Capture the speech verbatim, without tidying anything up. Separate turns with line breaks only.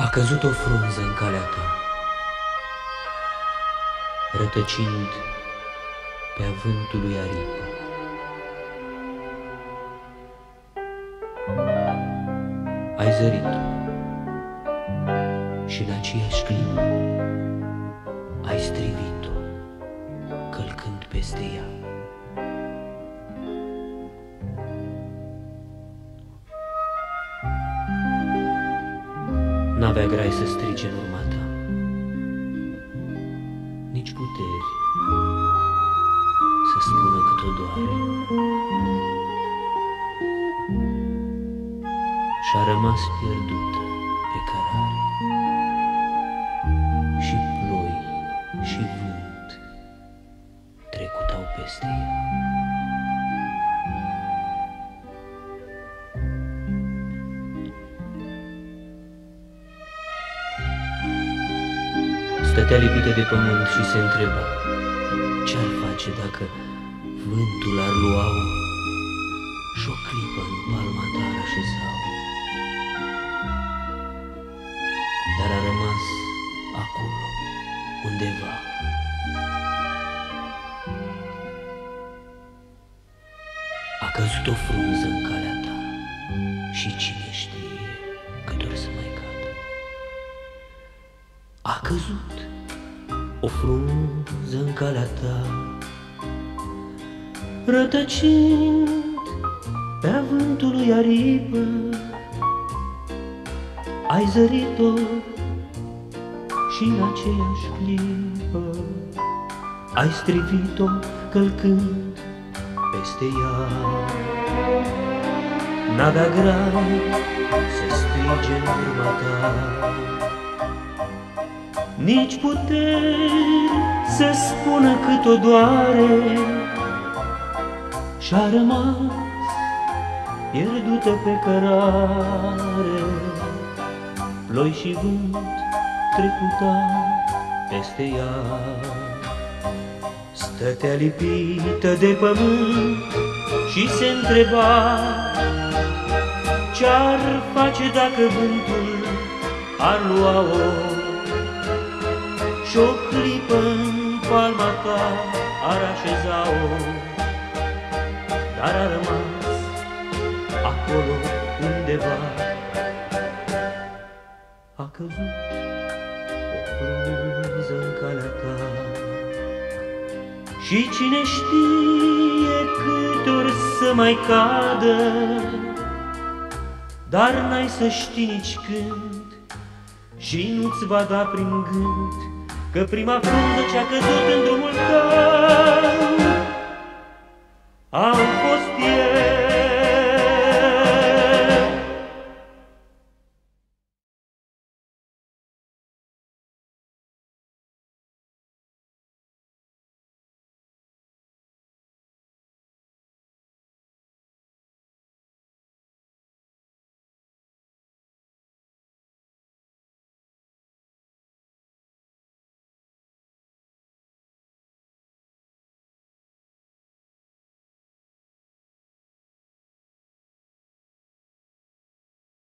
A căzut o frunză în calea ta, rătăcind pe-a vântului aripă. Ai zărit-o și în aceeași clipă ai strivit-o, călcând peste ea. N-avea grai să strige în urma ta, nici puteri să spună cât o doare, și-a rămas pierdută pe cărare. Și ploi și vânt trecutau peste ea. Stătea lipită de pământ și se întreba ce-ar face dacă vântul ar lua-o și o clipă în palma ta ar așeza-o. Dar a rămas acolo, undeva. A căzut o frunză în calea ta și cine știe cât or să mai cadă. A căzut o frunză în calea ta, rătăcind pe-a vântului aripă. Ai zărit-o și în aceeași clipă ai strivit-o, călcând peste ea. N-avea grai să strige în urma ta, nici puteri să spună cât o doare, și-a rămas pierdută pe cărare. Ploi și vânt trecutau peste ea. Stătea lipită de pământ și se întreba ce-ar face dacă vântul ar lua-o și o clipă în palma ta ar așeza-o. Dar a rămas acolo undeva. A căzut o frunză în calea ta și cine știe cât or să mai cadă. Dar n-ai să știi nici când și nu-ți va da prin gând că prima frunză ce-a căzut în drumul tău